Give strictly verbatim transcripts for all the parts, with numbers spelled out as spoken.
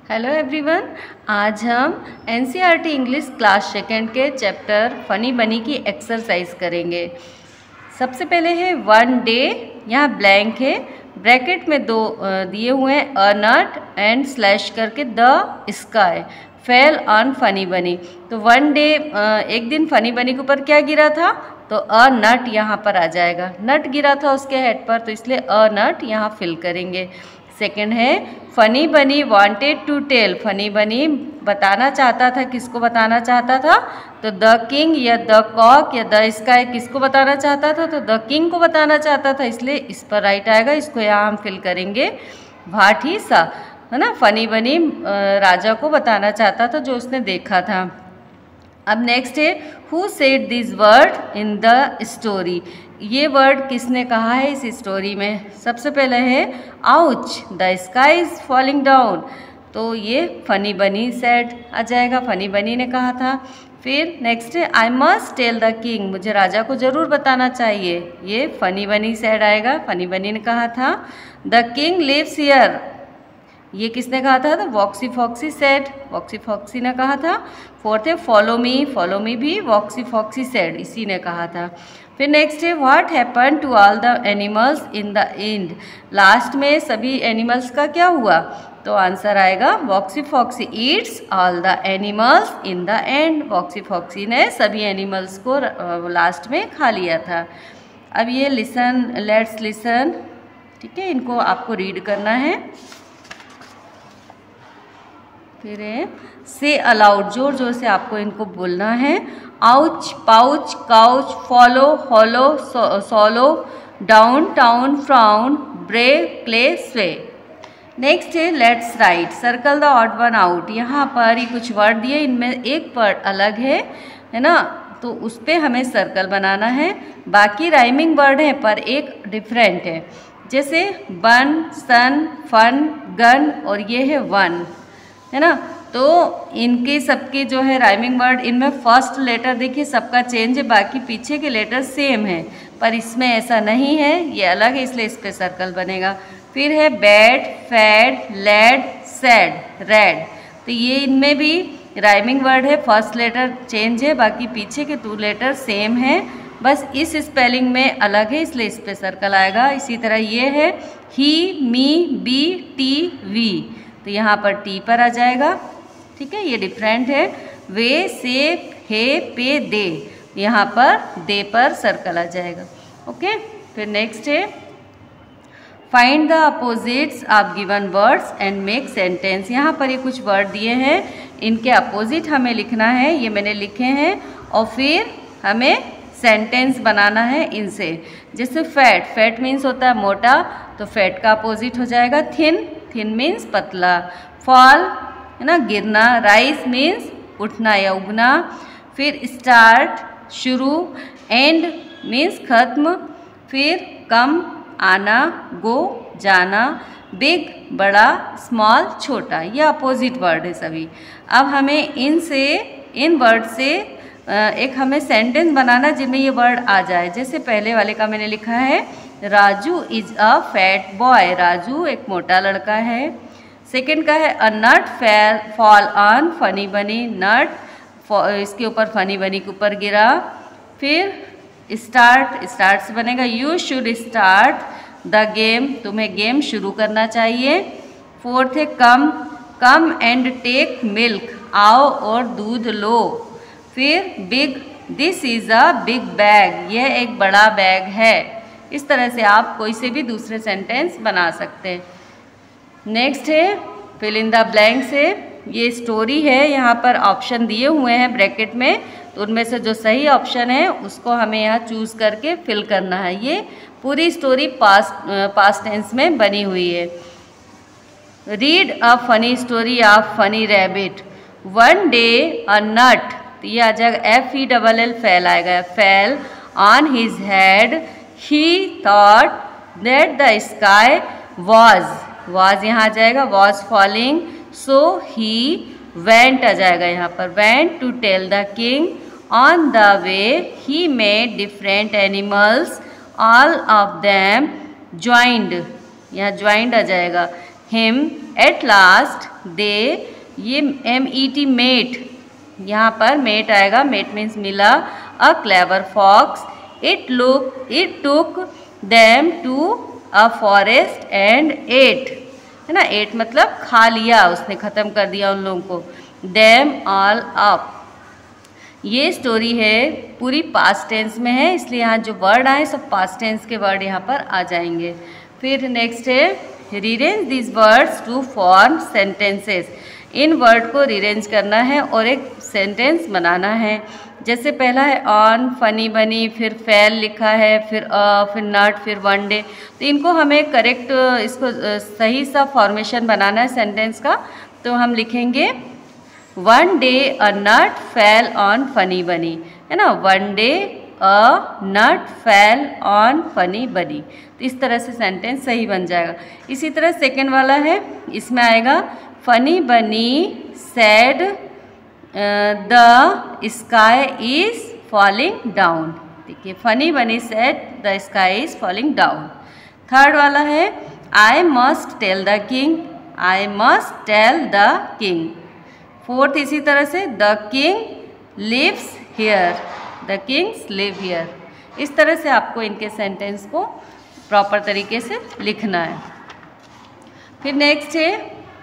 Hello everyone, आज हम NCERT English class second के चैप्टर फनी बनी की एक्सरसाइज करेंगे। सबसे पहले है वन डे, यहाँ ब्लैंक है, ब्रैकेट में दो दिए हुए हैं अ नट एंड स्लैश करके the sky fell on funny bunny. तो वन डे एक दिन फनी बनी के ऊपर क्या गिरा था, तो अ नट यहाँ पर आ जाएगा। नट गिरा था उसके हेड पर, तो इसलिए अ नट यहाँ फिल करेंगे। सेकंड है फनी बनी वांटेड टू टेल, फनी बनी बताना चाहता था, किसको बताना चाहता था, तो द किंग या द कॉक या द स्काई किसको बताना चाहता था, तो द किंग को बताना चाहता था, इसलिए इस पर राइट आएगा। इसको यहाँ हम फिल करेंगे भाट ही सा, है ना। फनी बनी राजा को बताना चाहता था जो उसने देखा था। अब नेक्स्ट है who said this word in the story, ये वर्ड किसने कहा है इस स्टोरी में। सबसे पहले है ouch the sky is falling down, तो ये फनी बनी सेड आ जाएगा, फनी बनी ने कहा था। फिर नेक्स्ट है I must tell the king, मुझे राजा को जरूर बताना चाहिए, ये फनी बनी सेड आएगा, फनी बनी ने कहा था। द किंग लिव्स हियर, ये किसने कहा था, तो Woxy Foxy said, Woxy Foxy ने कहा था। फोर्थ है फॉलो मी, फॉलो मी भी वॉक्सी फॉक्सी सेड, इसी ने कहा था। फिर नेक्स्ट है what happen to all the animals in the end, लास्ट में सभी एनिमल्स का क्या हुआ, तो आंसर आएगा Woxy Foxy eats all the animals in the end, Woxy Foxy ने सभी एनिमल्स को लास्ट में खा लिया था। अब ये लिसन, लेट्स लिसन, ठीक है, इनको आपको रीड करना है। फिर से अलाउड, जोर जोर से आपको इनको बोलना है। Ouch pouch couch follow hollow sallow down town frown brave play sway. Next है let's write, circle the odd one out, यहाँ पर ही कुछ वर्ड दिए, इनमें एक वर्ड अलग है है ना, तो उस पर हमें सर्कल बनाना है। बाकी राइमिंग वर्ड है पर एक डिफरेंट है, जैसे बन सन फन गन, और ये है वन, है ना। तो इनके सबके जो है राइमिंग वर्ड, इनमें फर्स्ट लेटर देखिए सबका चेंज है, बाकी पीछे के लेटर सेम है, पर इसमें ऐसा नहीं है, ये अलग है, इसलिए इस पर सर्कल बनेगा। फिर है bad fad led sad red, तो ये इनमें भी राइमिंग वर्ड है, फर्स्ट लेटर चेंज है, बाकी पीछे के टू लेटर सेम है, बस इस स्पेलिंग में अलग है, इसलिए इस पर सर्कल आएगा। इसी तरह ये है he me be tea we, तो यहाँ पर टी पर आ जाएगा, ठीक है, ये डिफरेंट है। वे से हे पे दे, यहाँ पर दे पर सर्कल आ जाएगा, ओके। फिर नेक्स्ट है find the opposites of given words and make sentence, यहाँ पर ये कुछ वर्ड दिए हैं, इनके अपोजिट हमें लिखना है, ये मैंने लिखे हैं, और फिर हमें सेंटेंस बनाना है इनसे। जैसे फैट, फैट मीन्स होता है मोटा, तो फैट का अपोजिट हो जाएगा थिन, थिन मीन्स पतला। फॉल है ना गिरना, राइज मीन्स उठना या उगना। फिर स्टार्ट शुरू, एंड मीन्स खत्म। फिर कम आना, गो जाना, बिग बड़ा, स्मॉल छोटा, ये अपोजिट वर्ड है सभी। अब हमें इनसे, इन वर्ड से एक हमें सेंटेंस बनाना जिनमें ये वर्ड आ जाए। जैसे पहले वाले का मैंने लिखा है Raju is a fat boy, Raju एक मोटा लड़का है। सेकंड का है a nut fell fall on funny bunny, nut इसके ऊपर फनी बनी के ऊपर गिरा। फिर स्टार्ट, स्टार्ट से बनेगा you should start the game, तुम्हें गेम शुरू करना चाहिए। फोर्थ है come, come and take milk, आओ और दूध लो। फिर big, this is a big bag, यह एक बड़ा बैग है। इस तरह से आप कोई से भी दूसरे सेंटेंस बना सकते हैं। नेक्स्ट है फिल इन द ब्लैंक्स है, ये स्टोरी है, यहाँ पर ऑप्शन दिए हुए हैं ब्रैकेट में, तो उनमें से जो सही ऑप्शन है उसको हमें यहाँ चूज करके फिल करना है। ये पूरी स्टोरी पास्ट पास्ट टेंस में बनी हुई है। Read a funny story of funny rabbit, one day a nut, तो ये आ जाएगा F E double L fell आएगा, fell on his head, he thought that the sky was, was यहाँ आ जाएगा, was falling, so he went आ जाएगा यहाँ पर, went to tell the king, on the way he made different animals, all of them joined, यहाँ joined आ जाएगा, हिम एट लास्ट दे, ये एम ई टी मेट, यहाँ पर मेट आएगा, मेट मीन्स मिला, a clever fox, it look it took them to a forest and ate, है ना, एट मतलब खा लिया, उसने ख़त्म कर दिया उन लोगों को, देम ऑल अप। ये स्टोरी है पूरी पास्ट टेंस में है, इसलिए यहाँ जो वर्ड आए सब पास्ट टेंस के वर्ड यहाँ पर आ जाएंगे। फिर नेक्स्ट है rearrange this words to form sentences, इन वर्ड को रीअरेंज करना है और एक सेंटेंस बनाना है। जैसे पहला है ऑन, फनी बनी, फिर फेल लिखा है, फिर अ, फिर नट, फिर वन डे, तो इनको हमें करेक्ट इसको सही सा फॉर्मेशन बनाना है सेंटेंस का। तो हम लिखेंगे one day a nut fell on funny bunny, है ना, one day a nut fell on funny bunny, तो इस तरह से सेंटेंस सही बन जाएगा। इसी तरह सेकेंड वाला है, इसमें आएगा funny bunny said the sky is falling down, देखिए funny bunny said the sky is falling down. Third वाला है I must tell the king, I must tell the king. Fourth इसी तरह से the king lives here, the king's live here. इस तरह से आपको इनके सेंटेंस को प्रॉपर तरीके से लिखना है। फिर नेक्स्ट है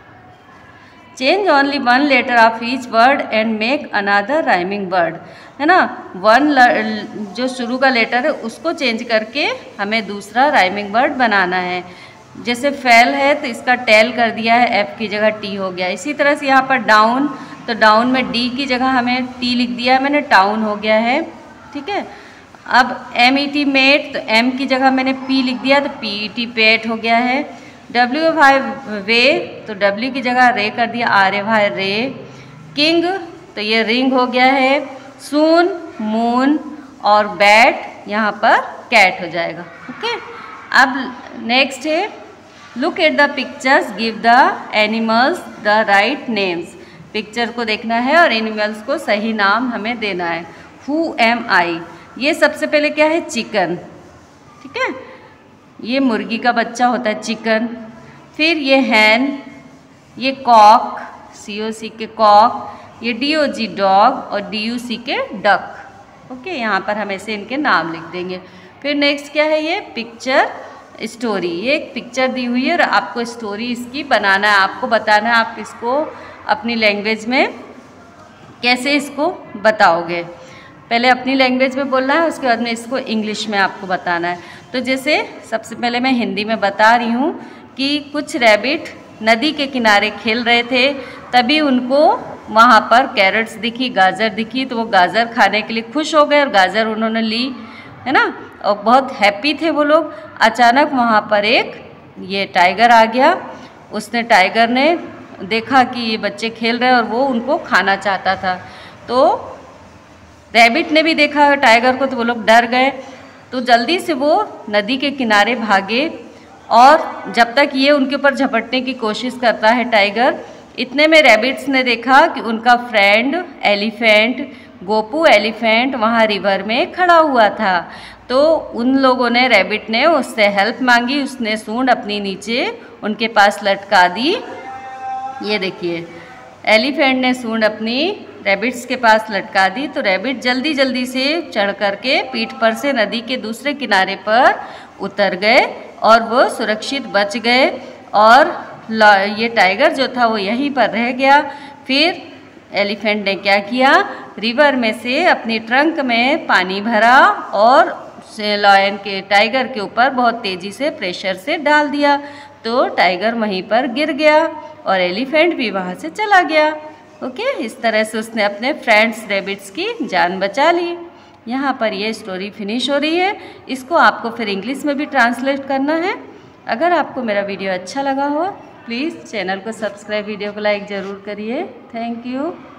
change only one letter of each word and make another rhyming word, है ना, वन जो शुरू का लेटर है उसको चेंज करके हमें दूसरा राइमिंग वर्ड बनाना है। जैसे फेल है तो इसका टेल कर दिया है, एफ की जगह टी हो गया। इसी तरह से यहाँ पर डाउन, तो डाउन में डी की जगह हमें टी लिख दिया है मैंने, टाउन हो गया है, ठीक है। अब एम ई टी मेट, तो एम की जगह मैंने पी लिख दिया तो पी ई टी पेट हो गया है। डब्ल्यू भाई वे, तो डब्ल्यू की जगह रे कर दिया, आर ए भाई रे। किंग, तो ये रिंग हो गया है। सून मून, और बैट यहाँ पर कैट हो जाएगा, ओके। अब नेक्स्ट है look at the pictures, give the animals the right names, picture को देखना है और एनिमल्स को सही नाम हमें देना है। हु एम आई, ये सबसे पहले क्या है चिकन, ठीक है, ये मुर्गी का बच्चा होता है चिकन। फिर ये हैन, ये कॉक, सी ओ सी के कॉक, ये डी ओ जी डॉग, और D U C K duck, okay. यहाँ पर हम ऐसे इनके नाम लिख देंगे। फिर नेक्स्ट क्या है, ये पिक्चर स्टोरी, ये एक पिक्चर दी हुई है और आपको स्टोरी इसकी बनाना है, आपको बताना है आप इसको अपनी लैंग्वेज में कैसे इसको बताओगे। पहले अपनी लैंग्वेज में बोलना है, उसके बाद में इसको इंग्लिश में आपको बताना है। तो जैसे सबसे पहले मैं हिंदी में बता रही हूँ कि कुछ रैबिट नदी के किनारे खेल रहे थे, तभी उनको वहाँ पर कैरेट्स दिखी, गाजर दिखी, तो वो गाजर खाने के लिए खुश हो गए और गाजर उन्होंने ली, है ना, और बहुत हैप्पी थे वो लोग। अचानक वहाँ पर एक ये टाइगर आ गया, उसने टाइगर ने देखा कि ये बच्चे खेल रहे हैं और वो उनको खाना चाहता था, तो रैबिट ने भी देखा टाइगर को, तो वो लोग डर गए, तो जल्दी से वो नदी के किनारे भागे, और जब तक ये उनके ऊपर झपटने की कोशिश करता है टाइगर, इतने में रैबिट्स ने देखा कि उनका फ्रेंड एलिफेंट, गोपू एलिफेंट वहाँ रिवर में खड़ा हुआ था। तो उन लोगों ने, रैबिट ने उससे हेल्प मांगी, उसने सूंड अपनी नीचे उनके पास लटका दी। ये देखिए एलिफेंट ने सूंड अपनी रैबिट्स के पास लटका दी, तो रैबिट जल्दी जल्दी से चढ़ करके पीठ पर से नदी के दूसरे किनारे पर उतर गए और वो सुरक्षित बच गए, और ये टाइगर जो था वो यहीं पर रह गया। फिर एलिफेंट ने क्या किया, रिवर में से अपनी ट्रंक में पानी भरा और लायन के टाइगर के ऊपर बहुत तेज़ी से प्रेशर से डाल दिया, तो टाइगर वहीं पर गिर गया और एलिफेंट भी वहाँ से चला गया, ओके। इस तरह से उसने अपने फ्रेंड्स रैबिट्स की जान बचा ली। यहाँ पर ये स्टोरी फिनिश हो रही है, इसको आपको फिर इंग्लिश में भी ट्रांसलेट करना है। अगर आपको मेरा वीडियो अच्छा लगा हो प्लीज़ चैनल को सब्सक्राइब, वीडियो को लाइक ज़रूर करिए। Thank you.